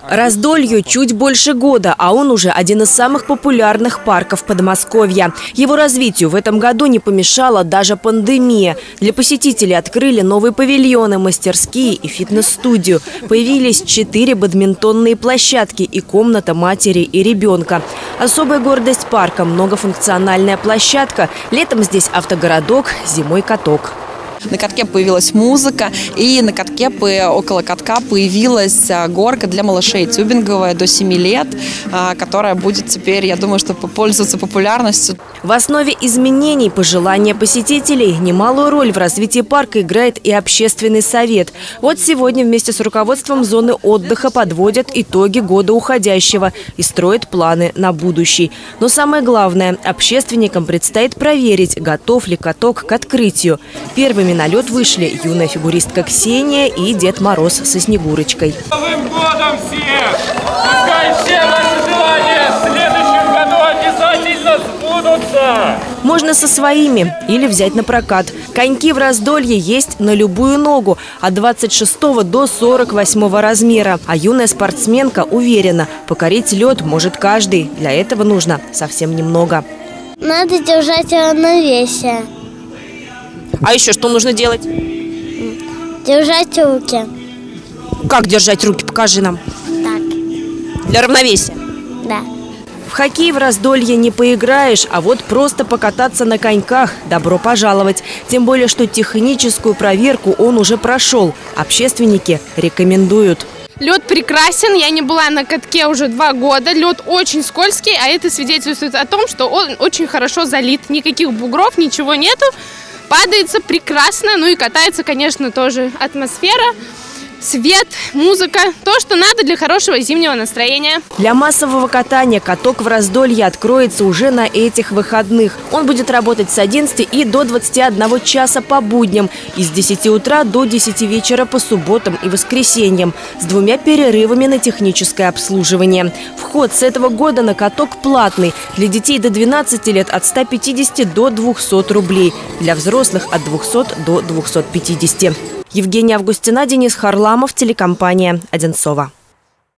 Раздолью чуть больше года, а он уже один из самых популярных парков Подмосковья. Его развитию в этом году не помешала даже пандемия. Для посетителей открыли новые павильоны, мастерские и фитнес-студию. Появились 4 бадминтонные площадки и комната матери и ребенка. Особая гордость парка – многофункциональная площадка. Летом здесь автогородок, зимой каток. На катке появилась музыка, и на катке около катка появилась горка для малышей тюбинговая до 7 лет, которая будет теперь, я думаю, что пользоваться популярностью. В основе изменений пожелания посетителей немалую роль в развитии парка играет и общественный совет. Вот сегодня вместе с руководством зоны отдыха подводят итоги года уходящего и строят планы на будущий. Но самое главное, общественникам предстоит проверить, готов ли каток к открытию. Первыми на лед вышли юная фигуристка Ксения и Дед Мороз со Снегурочкой. С Новым годом всех! Пускай все ваши желания в следующем году обязательно сбудутся! Можно со своими или взять на прокат. Коньки в раздолье есть на любую ногу, от 26 до 48 размера. А юная спортсменка уверена, покорить лед может каждый. Для этого нужно совсем немного. Надо держать его на весе. А еще что нужно делать? Держать руки. Как держать руки? Покажи нам. Так. Для равновесия. Да. В хоккей в раздолье не поиграешь, а вот просто покататься на коньках – добро пожаловать. Тем более, что техническую проверку он уже прошел. Общественники рекомендуют. Лед прекрасен, я не была на катке уже 2 года. Лед очень скользкий, а это свидетельствует о том, что он очень хорошо залит. Никаких бугров, ничего нету. Падается прекрасно, ну и катается, конечно, тоже атмосфера, свет, музыка. То, что надо для хорошего зимнего настроения. Для массового катания каток в раздолье откроется уже на этих выходных. Он будет работать с 11 и до 21 часа по будням и с 10 утра до 10 вечера по субботам и воскресеньям с 2 перерывами на техническое обслуживание. Вход с этого года на каток платный. Для детей до 12 лет от 150 до 200 рублей. Для взрослых от 200 до 250. Евгения Августина, Денис Харламов, телекомпания «Одинцово».